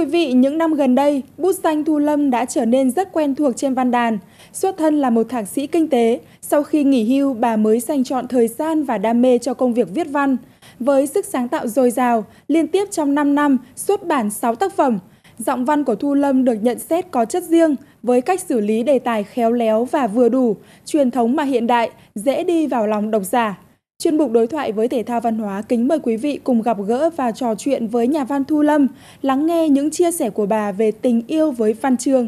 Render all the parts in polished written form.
quý vị, những năm gần đây, bút danh Thu Lâm đã trở nên rất quen thuộc trên văn đàn. Xuất thân là một thạc sĩ kinh tế, sau khi nghỉ hưu, bà mới dành trọn thời gian và đam mê cho công việc viết văn. Với sức sáng tạo dồi dào, liên tiếp trong 5 năm xuất bản 6 tác phẩm, giọng văn của Thu Lâm được nhận xét có chất riêng, với cách xử lý đề tài khéo léo và vừa đủ, truyền thống mà hiện đại, dễ đi vào lòng độc giả. Chuyên mục Đối thoại với Thể thao Văn hóa kính mời quý vị cùng gặp gỡ và trò chuyện với nhà văn Thu Lâm, lắng nghe những chia sẻ của bà về tình yêu với văn chương.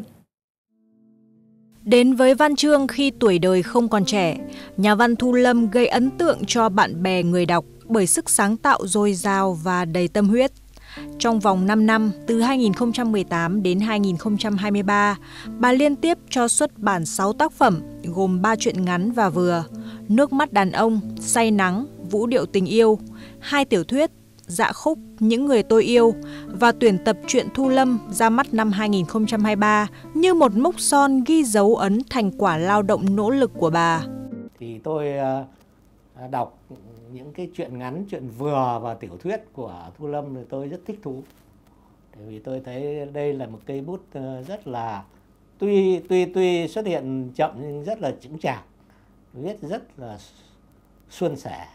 Đến với văn chương khi tuổi đời không còn trẻ, nhà văn Thu Lâm gây ấn tượng cho bạn bè người đọc bởi sức sáng tạo dồi dào và đầy tâm huyết. Trong vòng 5 năm, từ 2018 đến 2023, bà liên tiếp cho xuất bản 6 tác phẩm gồm 3 truyện ngắn và vừa, Nước mắt đàn ông, Say nắng, Vũ điệu tình yêu, 2 tiểu thuyết, Dạ khúc, Những người tôi yêu và tuyển tập truyện Thu Lâm ra mắt năm 2023 như một mốc son ghi dấu ấn thành quả lao động nỗ lực của bà. Thì tôi đọc những cái truyện ngắn, truyện vừa và tiểu thuyết của Thu Lâm thì tôi rất thích thú. Bởi vì tôi thấy đây là một cây bút rất là tuy xuất hiện chậm nhưng rất là chững chạc, viết rất là suôn sẻ,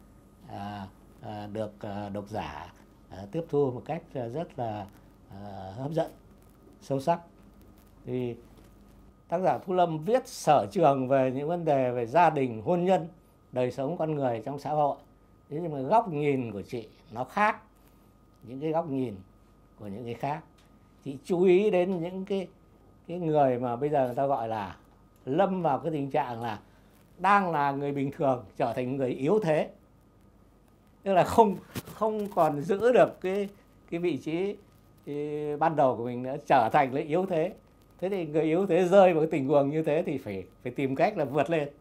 được độc giả tiếp thu một cách rất là hấp dẫn, sâu sắc. Thì tác giả Thu Lâm viết sở trường về những vấn đề về gia đình, hôn nhân, đời sống con người trong xã hội. Thế nhưng mà góc nhìn của chị nó khác những cái góc nhìn của những người khác. Chị chú ý đến những cái người mà bây giờ người ta gọi là lâm vào cái tình trạng là đang là người bình thường trở thành người yếu thế, tức là không còn giữ được cái vị trí ban đầu của mình nữa, trở thành là yếu thế. Thế thì người yếu thế rơi vào cái tình huống như thế thì phải tìm cách là vượt lên.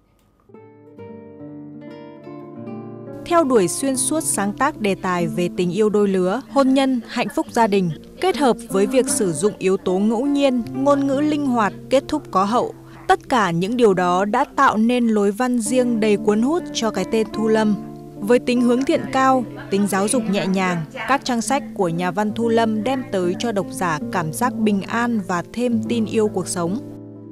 Theo đuổi xuyên suốt sáng tác đề tài về tình yêu đôi lứa, hôn nhân, hạnh phúc gia đình, kết hợp với việc sử dụng yếu tố ngẫu nhiên, ngôn ngữ linh hoạt, kết thúc có hậu. Tất cả những điều đó đã tạo nên lối văn riêng đầy cuốn hút cho cái tên Thu Lâm. Với tính hướng thiện cao, tính giáo dục nhẹ nhàng, các trang sách của nhà văn Thu Lâm đem tới cho độc giả cảm giác bình an và thêm tin yêu cuộc sống.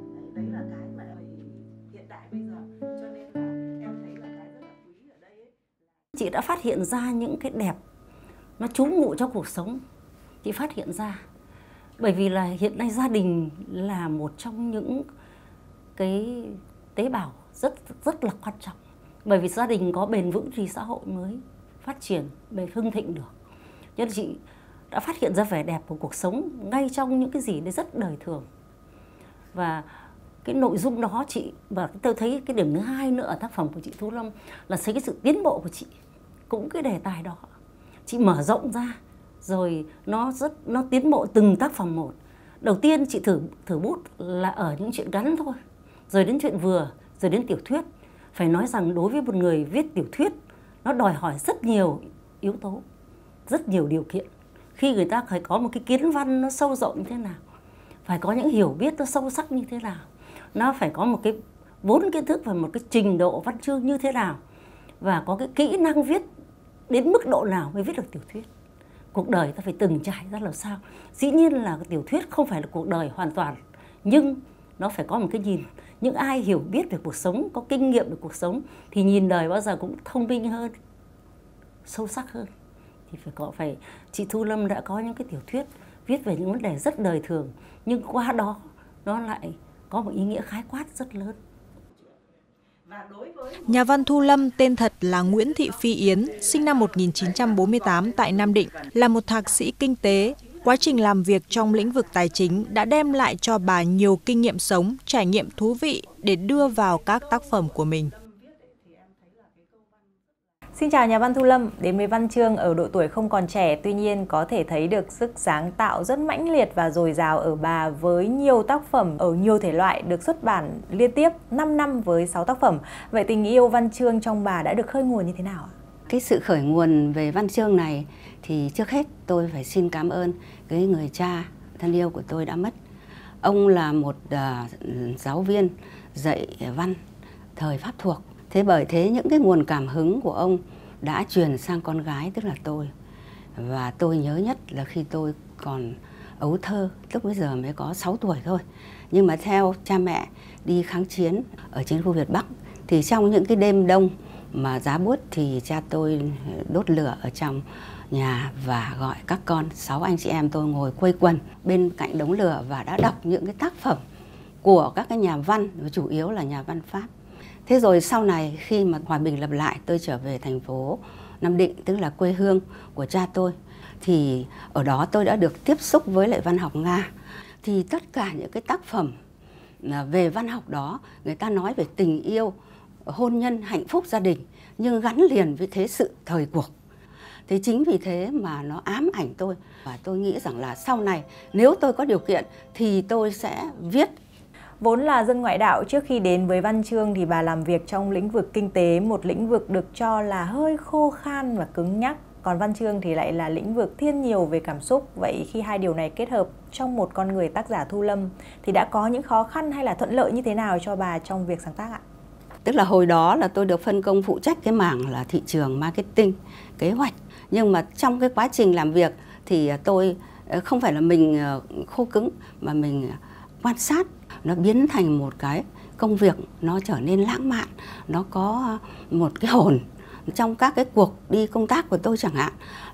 Chị đã phát hiện ra những cái đẹp nó trú ngụ trong cuộc sống. Chị phát hiện ra bởi vì là hiện nay gia đình là một trong những cái tế bào rất là quan trọng. Bởi vì gia đình có bền vững thì xã hội mới phát triển, bền hưng thịnh được. Cho nên chị đã phát hiện ra vẻ đẹp của cuộc sống ngay trong những cái gì đấy rất đời thường. Và cái nội dung đó chị, và tôi thấy cái điểm thứ hai nữa ở tác phẩm của chị Thu Lâm là thấy cái sự tiến bộ của chị. Cũng cái đề tài đó chị mở rộng ra rồi nó tiến bộ từng tác phẩm một. Đầu tiên chị thử bút là ở những chuyện ngắn thôi, rồi đến chuyện vừa, rồi đến tiểu thuyết. Phải nói rằng đối với một người viết tiểu thuyết, nó đòi hỏi rất nhiều yếu tố, rất nhiều điều kiện. Khi người ta phải có một cái kiến văn nó sâu rộng như thế nào, phải có những hiểu biết nó sâu sắc như thế nào, nó phải có một cái vốn kiến thức và một cái trình độ văn chương như thế nào, và có cái kỹ năng viết đến mức độ nào mới viết được tiểu thuyết. Cuộc đời ta phải từng trải ra làm sao. Dĩ nhiên là tiểu thuyết không phải là cuộc đời hoàn toàn, nhưng nó phải có một cái nhìn. Những ai hiểu biết về cuộc sống, có kinh nghiệm về cuộc sống thì nhìn đời bao giờ cũng thông minh hơn, sâu sắc hơn. Thì chị Thu Lâm đã có những cái tiểu thuyết viết về những vấn đề rất đời thường, nhưng qua đó nó lại có một ý nghĩa khái quát rất lớn. Nhà văn Thu Lâm tên thật là Nguyễn Thị Phi Yến, sinh năm 1948 tại Nam Định, là một thạc sĩ kinh tế. Quá trình làm việc trong lĩnh vực tài chính đã đem lại cho bà nhiều kinh nghiệm sống, trải nghiệm thú vị để đưa vào các tác phẩm của mình. Xin chào nhà văn Thu Lâm, đến với văn chương ở độ tuổi không còn trẻ, tuy nhiên có thể thấy được sức sáng tạo rất mãnh liệt và dồi dào ở bà với nhiều tác phẩm ở nhiều thể loại được xuất bản liên tiếp 5 năm với 6 tác phẩm. Vậy tình yêu văn chương trong bà đã được khơi nguồn như thế nào ạ? Cái sự khởi nguồn về văn chương này thì trước hết tôi phải xin cảm ơn cái người cha thân yêu của tôi đã mất. Ông là một giáo viên dạy văn thời Pháp thuộc. Thế bởi thế những cái nguồn cảm hứng của ông đã truyền sang con gái, tức là tôi. Và tôi nhớ nhất là khi tôi còn ấu thơ, lúc bấy giờ mới có 6 tuổi thôi. Nhưng mà theo cha mẹ đi kháng chiến ở chiến khu Việt Bắc, thì trong những cái đêm đông mà giá buốt thì cha tôi đốt lửa ở trong nhà và gọi các con 6 anh chị em tôi ngồi quây quần bên cạnh đống lửa và đã đọc những cái tác phẩm của các cái nhà văn, chủ yếu là nhà văn Pháp. Thế rồi sau này khi mà hòa bình lập lại, tôi trở về thành phố Nam Định, tức là quê hương của cha tôi, thì ở đó tôi đã được tiếp xúc với lại văn học Nga. Thì tất cả những cái tác phẩm về văn học đó, người ta nói về tình yêu, hôn nhân, hạnh phúc gia đình, nhưng gắn liền với thế sự thời cuộc. Thế chính vì thế mà nó ám ảnh tôi. Và tôi nghĩ rằng là sau này nếu tôi có điều kiện thì tôi sẽ viết. Vốn là dân ngoại đạo, trước khi đến với văn chương thì bà làm việc trong lĩnh vực kinh tế, một lĩnh vực được cho là hơi khô khan và cứng nhắc. Còn văn chương thì lại là lĩnh vực thiên nhiều về cảm xúc. Vậy khi hai điều này kết hợp trong một con người tác giả Thu Lâm thì đã có những khó khăn hay là thuận lợi như thế nào cho bà trong việc sáng tác ạ? Tức là hồi đó là tôi được phân công phụ trách cái mảng là thị trường, marketing, kế hoạch. Nhưng mà trong cái quá trình làm việc thì tôi không phải là mình khô cứng mà mình quan sát. Nó biến thành một cái công việc nó trở nên lãng mạn, nó có một cái hồn. Trong các cái cuộc đi công tác của tôi chẳng hạn,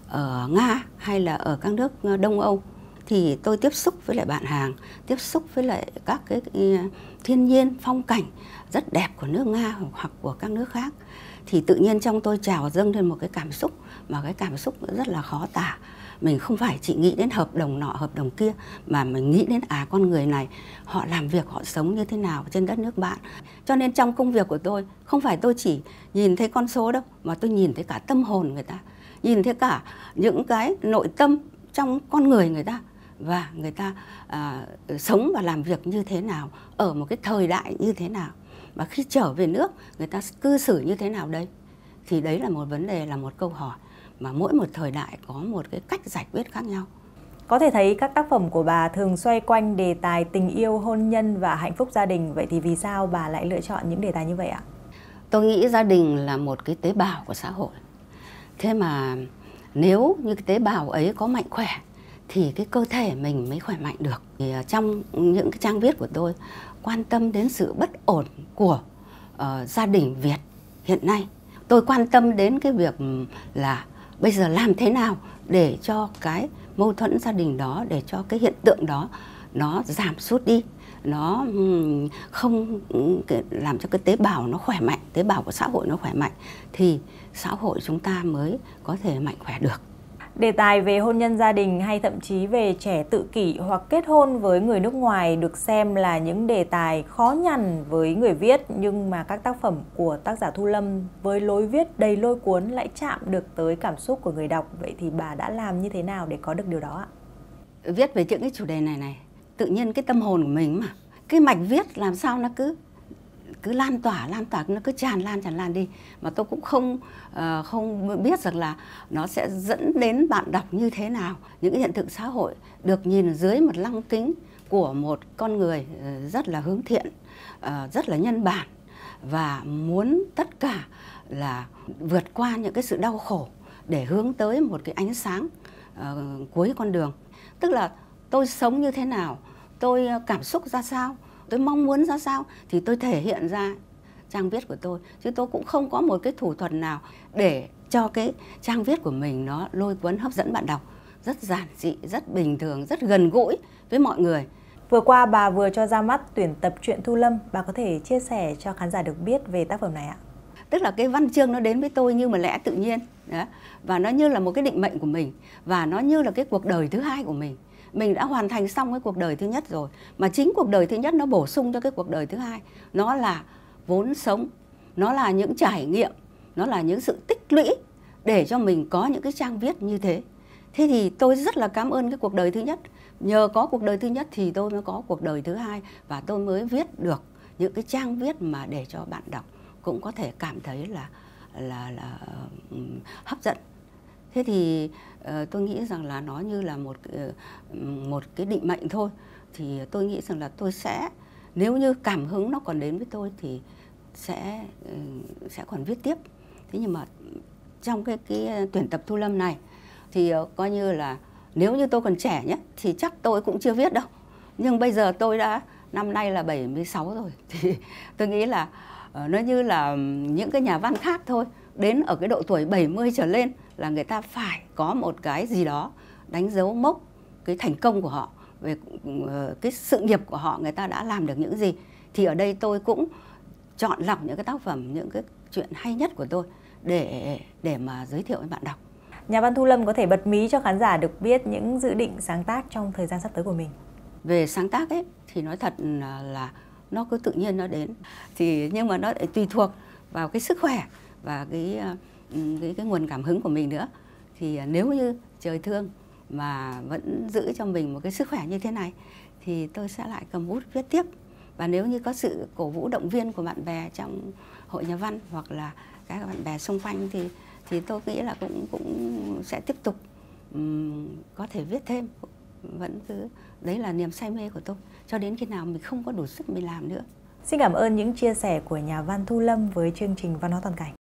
ở Nga hay là ở các nước Đông Âu, thì tôi tiếp xúc với lại bạn hàng, tiếp xúc với lại các cái thiên nhiên, phong cảnh rất đẹp của nước Nga hoặc của các nước khác. Thì tự nhiên trong tôi trào dâng lên một cái cảm xúc, mà cái cảm xúc rất là khó tả. Mình không phải chỉ nghĩ đến hợp đồng nọ, hợp đồng kia, mà mình nghĩ đến con người này, họ làm việc, họ sống như thế nào trên đất nước bạn. Cho nên trong công việc của tôi, không phải tôi chỉ nhìn thấy con số đâu, mà tôi nhìn thấy cả tâm hồn người ta, nhìn thấy cả những cái nội tâm trong con người người ta, và người ta sống và làm việc như thế nào, ở một cái thời đại như thế nào, và khi trở về nước người ta cư xử như thế nào đây. Thì đấy là một vấn đề, là một câu hỏi mà mỗi một thời đại có một cái cách giải quyết khác nhau. Có thể thấy các tác phẩm của bà thường xoay quanh đề tài tình yêu, hôn nhân và hạnh phúc gia đình. Vậy thì vì sao bà lại lựa chọn những đề tài như vậy ạ? Tôi nghĩ gia đình là một cái tế bào của xã hội. Thế mà nếu như cái tế bào ấy có mạnh khỏe thì cái cơ thể mình mới khỏe mạnh được. Thì trong những cái trang viết của tôi quan tâm đến sự bất ổn của gia đình Việt hiện nay. Tôi quan tâm đến cái việc là bây giờ làm thế nào để cho cái mâu thuẫn gia đình đó, để cho cái hiện tượng đó nó giảm sút đi, nó không làm cho cái tế bào nó khỏe mạnh, tế bào của xã hội nó khỏe mạnh, thì xã hội chúng ta mới có thể mạnh khỏe được. Đề tài về hôn nhân gia đình hay thậm chí về trẻ tự kỷ hoặc kết hôn với người nước ngoài được xem là những đề tài khó nhằn với người viết, nhưng mà các tác phẩm của tác giả Thu Lâm với lối viết đầy lôi cuốn lại chạm được tới cảm xúc của người đọc. Vậy thì bà đã làm như thế nào để có được điều đó ạ? Viết về những cái chủ đề này, tự nhiên cái tâm hồn của mình mà, cái mạch viết làm sao nó cứ lan tỏa, nó cứ tràn lan đi, mà tôi cũng không biết rằng là nó sẽ dẫn đến bạn đọc như thế nào. Những cái hiện thực xã hội được nhìn dưới một lăng kính của một con người rất là hướng thiện, rất là nhân bản, và muốn tất cả là vượt qua những cái sự đau khổ để hướng tới một cái ánh sáng cuối con đường. Tức là tôi sống như thế nào, tôi cảm xúc ra sao, tôi mong muốn ra sao thì tôi thể hiện ra trang viết của tôi. Chứ tôi cũng không có một cái thủ thuật nào để cho cái trang viết của mình nó lôi cuốn hấp dẫn bạn đọc. Rất giản dị, rất bình thường, rất gần gũi với mọi người. Vừa qua bà vừa cho ra mắt tuyển tập truyện Thu Lâm. Bà có thể chia sẻ cho khán giả được biết về tác phẩm này ạ? Tức là cái văn chương nó đến với tôi như một lẽ tự nhiên. Đó. Và nó như là một cái định mệnh của mình. Và nó như là cái cuộc đời thứ hai của mình. Mình đã hoàn thành xong cái cuộc đời thứ nhất rồi. Mà chính cuộc đời thứ nhất nó bổ sung cho cái cuộc đời thứ hai. Nó là vốn sống, nó là những trải nghiệm, nó là những sự tích lũy để cho mình có những cái trang viết như thế. Thế thì tôi rất là cảm ơn cái cuộc đời thứ nhất. Nhờ có cuộc đời thứ nhất thì tôi mới có cuộc đời thứ hai. Và tôi mới viết được những cái trang viết mà để cho bạn đọc cũng có thể cảm thấy là hấp dẫn. Thế thì tôi nghĩ rằng là nó như là một cái định mệnh thôi. Thì tôi nghĩ rằng là tôi sẽ, nếu như cảm hứng nó còn đến với tôi thì sẽ còn viết tiếp. Thế nhưng mà trong cái tuyển tập Thu Lâm này thì coi như là Nếu như tôi còn trẻ nhé thì chắc tôi cũng chưa viết đâu. Nhưng bây giờ tôi đã năm nay là 76 rồi thì tôi nghĩ là nó như là những cái nhà văn khác thôi. Đến ở cái độ tuổi 70 trở lên là người ta phải có một cái gì đó đánh dấu mốc cái thành công của họ, về cái sự nghiệp của họ, người ta đã làm được những gì. Thì ở đây tôi cũng chọn lọc những cái tác phẩm, những cái chuyện hay nhất của tôi để mà giới thiệu với bạn đọc. Nhà văn Thu Lâm có thể bật mí cho khán giả được biết những dự định sáng tác trong thời gian sắp tới của mình. Về sáng tác ấy thì nói thật là nó cứ tự nhiên nó đến, nhưng mà nó lại tùy thuộc vào cái sức khỏe và cái nguồn cảm hứng của mình nữa. Thì nếu như trời thương mà vẫn giữ cho mình một cái sức khỏe như thế này thì tôi sẽ lại cầm bút viết tiếp. Và nếu như có sự cổ vũ động viên của bạn bè trong hội nhà văn hoặc là các bạn bè xung quanh thì tôi nghĩ là cũng sẽ tiếp tục có thể viết thêm. Vẫn cứ đấy là niềm say mê của tôi cho đến khi nào mình không có đủ sức mình làm nữa. Xin cảm ơn những chia sẻ của nhà văn Thu Lâm với chương trình Văn hóa Toàn cảnh.